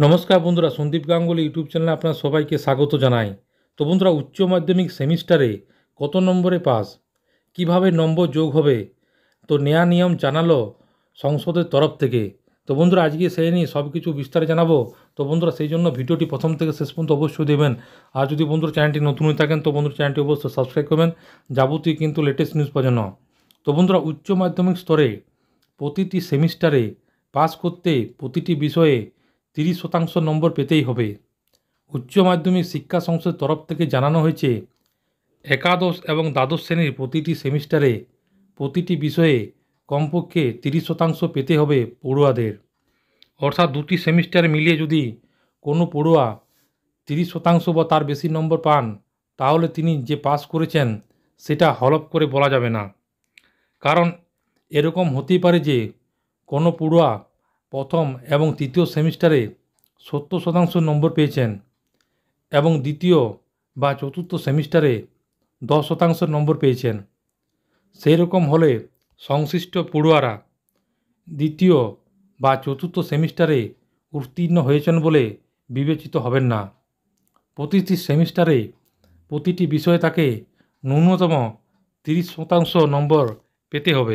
নমস্কার বন্ধুরা, সন্দীপ গাঙ্গুলি ইউটিউব চ্যানেলে আপনার সবাইকে স্বাগত জানাই। তো বন্ধুরা, উচ্চ মাধ্যমিক সেমিস্টারে কত নম্বরে পাস, কিভাবে নম্বর যোগ হবে, তো নয়া নিয়ম জানালো সংসদের তরফ থেকে। তো বন্ধুরা, আজকে সেই নিয়ে সব কিছু বিস্তারে জানাবো। তো বন্ধুরা, সেই জন্য ভিডিওটি প্রথম থেকে শেষ পর্যন্ত অবশ্যই দেবেন। আর যদি বন্ধুরা চ্যানেলটি নতুন হয়ে থাকেন তো বন্ধুরা চ্যানেলটি অবশ্যই সাবস্ক্রাইব করবেন যাবতীয় কিন্তু লেটেস্ট নিউজ পাওয়ার জন্য। তো বন্ধুরা, উচ্চ মাধ্যমিক স্তরে প্রতিটি সেমিস্টারে পাস করতে প্রতিটি বিষয়ে 30% নম্বর পেতেই হবে। উচ্চ মাধ্যমিক শিক্ষা সংসদের তরফ থেকে জানানো হয়েছে, একাদশ এবং দ্বাদশ শ্রেণীর প্রতিটি সেমিস্টারে প্রতিটি বিষয়ে কমপক্ষে 30% পেতে হবে পড়ুয়াদের। অর্থাৎ দুটি সেমিস্টার মিলিয়ে যদি কোনো পড়ুয়া 30% বা তার বেশি নম্বর পান, তাহলে তিনি যে পাস করেছেন সেটা হলফ করে বলা যাবে না। কারণ এরকম হতেই পারে যে কোনো পড়ুয়া প্রথম এবং তৃতীয় সেমিস্টারে 70% নম্বর পেয়েছেন এবং দ্বিতীয় বা চতুর্থ সেমিস্টারে 10% নম্বর পেয়েছেন। সেই রকম হলে সংশ্লিষ্ট পড়ুয়ারা দ্বিতীয় বা চতুর্থ সেমিস্টারে উত্তীর্ণ হয়েছেন বলে বিবেচিত হবেন না। প্রতিটি সেমিস্টারে প্রতিটি বিষয়ে তাকে ন্যূনতম 30% নম্বর পেতে হবে।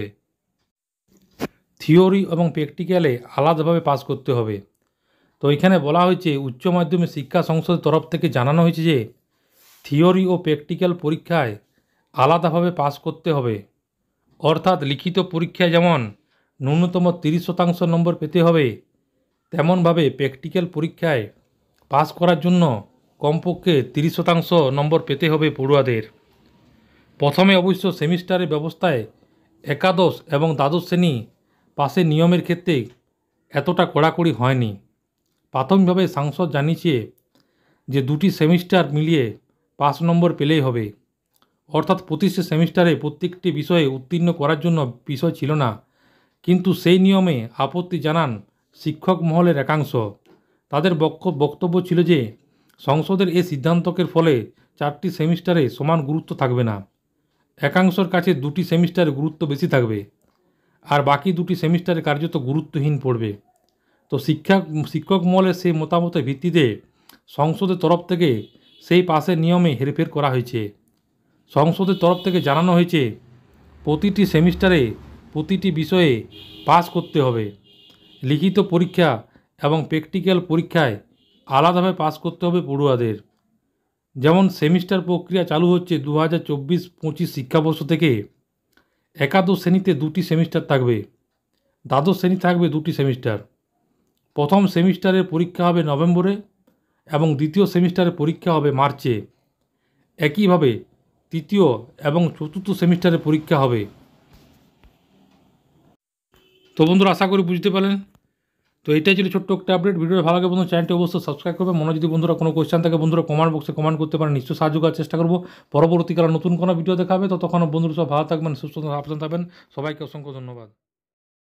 থিওরি এবং প্র্যাকটিক্যালে আলাদাভাবে পাস করতে হবে। তো এখানে বলা হয়েছে, উচ্চ মাধ্যমিক শিক্ষা সংসদের তরফ থেকে জানানো হয়েছে যে থিওরি ও প্র্যাকটিক্যাল পরীক্ষায় আলাদাভাবে পাস করতে হবে। অর্থাৎ লিখিত পরীক্ষায় যেমন ন্যূনতম 30% নম্বর পেতে হবে, তেমনভাবে প্র্যাকটিক্যাল পরীক্ষায় পাস করার জন্য কমপক্ষে 30% নম্বর পেতে হবে পড়ুয়াদের। প্রথমে অবশ্য সেমিস্টারের ব্যবস্থায় একাদশ এবং দ্বাদশ শ্রেণী পাসের নিয়মের ক্ষেত্রে এতটা কড়াকড়ি হয়নি। প্রাথমিকভাবে সাংসদ জানিয়েছে যে দুটি সেমিস্টার মিলিয়ে 5 নম্বর পেলেই হবে। অর্থাৎ প্রতি সেমিস্টারে প্রত্যেকটি বিষয়ে উত্তীর্ণ করার জন্য বিষয় ছিল না। কিন্তু সেই নিয়মে আপত্তি জানান শিক্ষক মহলের একাংশ। তাদের বক্তব্য ছিল যে সংসদের এই সিদ্ধান্তকের ফলে 4টি সেমিস্টারে সমান গুরুত্ব থাকবে না। একাংশের কাছে দুটি সেমিস্টারে গুরুত্ব বেশি থাকবে আর বাকি দুটি সেমিস্টারে কার্যত গুরুত্বহীন পড়বে। তো শিক্ষক মহলের সেই মতামতের ভিত্তিতে সংসদের তরফ থেকে সেই পাসের নিয়মে হেরফের করা হয়েছে। সংসদের তরফ থেকে জানানো হয়েছে, প্রতিটি সেমিস্টারে প্রতিটি বিষয়ে পাস করতে হবে। লিখিত পরীক্ষা এবং প্র্যাকটিক্যাল পরীক্ষায় আলাদাভাবে পাস করতে হবে পড়ুয়াদের। যেমন সেমিস্টার প্রক্রিয়া চালু হচ্ছে 2024-25 শিক্ষাবর্ষ থেকে। একাদশ শ্রেণীতে 2টি সেমিস্টার থাকবে, দ্বাদশ শ্রেণী থাকবে 2টি সেমিস্টার। প্রথম সেমিস্টারের পরীক্ষা হবে নভেম্বরে এবং দ্বিতীয় সেমিস্টারের পরীক্ষা হবে মার্চে। একইভাবে তৃতীয় এবং চতুর্থ সেমিস্টারের পরীক্ষা হবে। তো বন্ধুরা, আশা করি বুঝতে পারলেন। তো এটাই ছিল ছোট্ট একটা আপডেট। ভিডিওটা ভালো লাগে বন্ধুরা চ্যানেলটি অবশ্যই সাবস্ক্রাইব করবে। মনে যদি বন্ধুরা কোনো কোয়েশ্চেন থাকে বন্ধুরা কমেন্ট বক্সে কমেন্ট করতে পারেন, নিশ্চয়ই সাহায্য করার চেষ্টা করবো। পরবর্তীকালে নতুন কোনো ভিডিও দেখাবে, ততক্ষণ বন্ধুরা সব ভালো থাকবেন, সুস্থ সাবধান থাকবেন। সবাইকে অসংখ্য ধন্যবাদ।